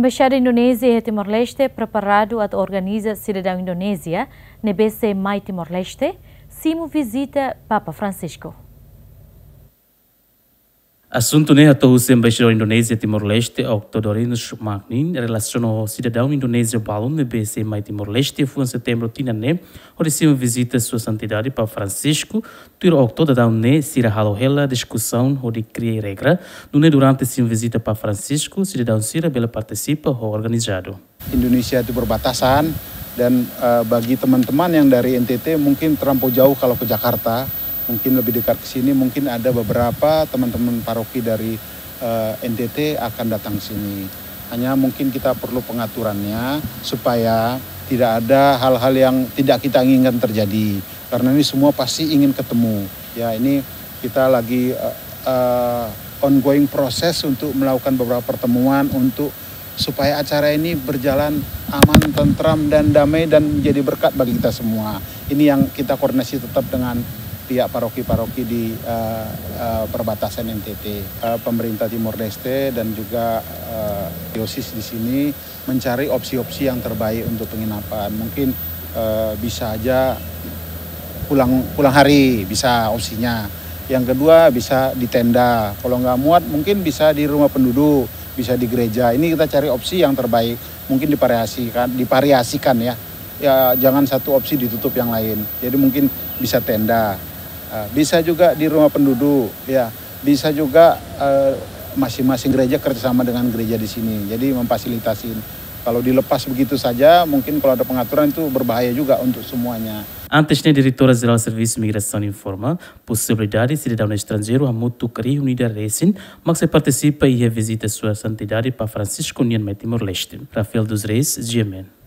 Embaixada Indonésia em Timor-Leste preparado a organiza cidadão Indonésia na BC Mai Timor-Leste, simo visita Papa Francisco. Assunto ne atau o embaixador Indonésia Timor-Leste, Octodorino Magnin, relacionou ao cidadão indonésia balon na BC Mai Timor-Leste, foi em setembro tinane, onde se visita sua santidade Papa Francisco, tiro Octodorino ne sira halohela discussão onde cria regra, nune durante se visita Papa Francisco, cidadão sira bela participa ou organizado. Indonesia itu berbatasan dan bagi teman-teman yang dari NTT mungkin terlampau jauh kalau ke Jakarta. Mungkin lebih dekat ke sini, mungkin ada beberapa teman-teman paroki dari NTT akan datang ke sini. Hanya mungkin kita perlu pengaturannya supaya tidak ada hal-hal yang tidak kita inginkan terjadi. Karena ini semua pasti ingin ketemu. Ya, ini kita lagi ongoing proses untuk melakukan beberapa pertemuan untuk supaya acara ini berjalan aman, tentram, dan damai dan menjadi berkat bagi kita semua. Ini yang kita koordinasi tetap dengan pihak paroki-paroki di perbatasan NTT, pemerintah Timor Leste dan juga diosis di sini mencari opsi-opsi yang terbaik untuk penginapan. Mungkin bisa aja pulang hari, bisa opsinya. Yang kedua bisa di tenda. Kalau nggak muat mungkin bisa di rumah penduduk, bisa di gereja. Ini kita cari opsi yang terbaik. Mungkin divariasikan ya. Ya jangan satu opsi ditutup yang lain. Jadi mungkin bisa tenda. Bisa juga di rumah penduduk, ya. Bisa juga masing-masing gereja kerjasama dengan gereja di sini. Jadi memfasilitasi. Kalau dilepas begitu saja, mungkin kalau ada pengaturan itu berbahaya juga untuk semuanya. Antes, a Diretora-Geral Serviço de Migração informa possibilidade de cidadão estrangeiro a mutu querer unida recém, mas se participa e visita sua santidade para Francisco Nian Timor-Leste. Rafael dos Reis, GMN.